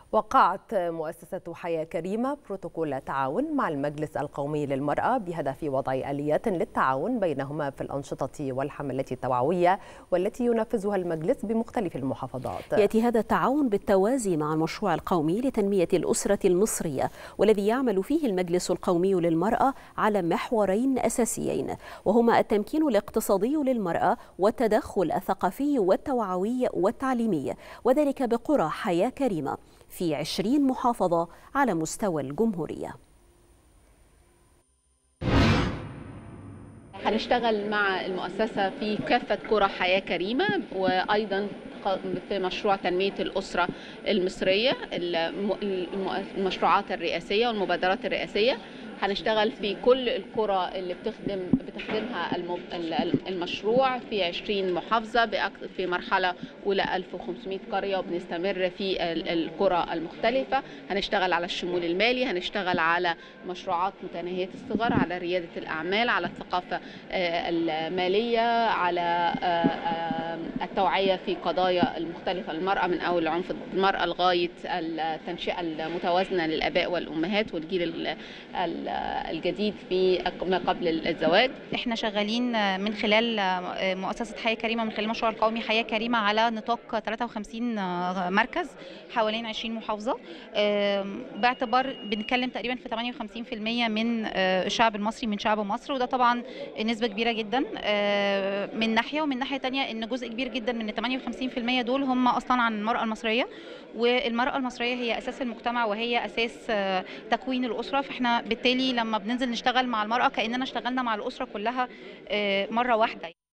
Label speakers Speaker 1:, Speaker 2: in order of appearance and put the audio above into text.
Speaker 1: وقعت مؤسسة حياة كريمة بروتوكول تعاون مع المجلس القومي للمرأة بهدف وضع آليات للتعاون بينهما في الأنشطة والحملات التوعوية والتي ينفذها المجلس بمختلف المحافظات.
Speaker 2: يأتي هذا التعاون بالتوازي مع المشروع القومي لتنمية الأسرة المصرية، والذي يعمل فيه المجلس القومي للمرأة على محورين أساسيين، وهما التمكين الاقتصادي للمرأة والتدخل الثقافي والتوعوي والتعليمي، وذلك بقرى حياة كريمة في 20 محافظة على مستوى الجمهورية.
Speaker 3: هنشتغل مع المؤسسة في كافة قرى حياة كريمة، وأيضا في مشروع تنمية الأسرة المصرية، المشروعات الرئاسية والمبادرات الرئاسية. هنشتغل في كل القرى اللي بتخدمها المشروع في 20 محافظة في مرحلة أولى 1500 قرية، وبنستمر في القرى المختلفة. هنشتغل على الشمول المالي، هنشتغل على مشروعات متناهية الصغر، على ريادة الأعمال، على الثقافة المالية، على التوعية في قضايا المختلفة للمرأة، من أول عنف المرأة لغاية التنشئة المتوازنة للآباء والأمهات والجيل الجديد في ما قبل الزواج.
Speaker 4: احنا شغالين من خلال مؤسسة حياة كريمة، من خلال المشروع القومي حياة كريمة، على نطاق 53 مركز حوالين 20 محافظة، باعتبار بنتكلم تقريبا في 58% من الشعب المصري، من شعب مصر، وده طبعا نسبة كبيرة جدا من ناحية، ومن ناحية تانية ان جزء كبير جدا من ال 58% دول هم اصلا عن المرأة المصرية، والمرأة المصرية هي اساس المجتمع وهي اساس تكوين الأسرة. فاحنا بالتالي لما بننزل نشتغل مع المرأة كأننا اشتغلنا مع الأسرة كلها مرة واحدة.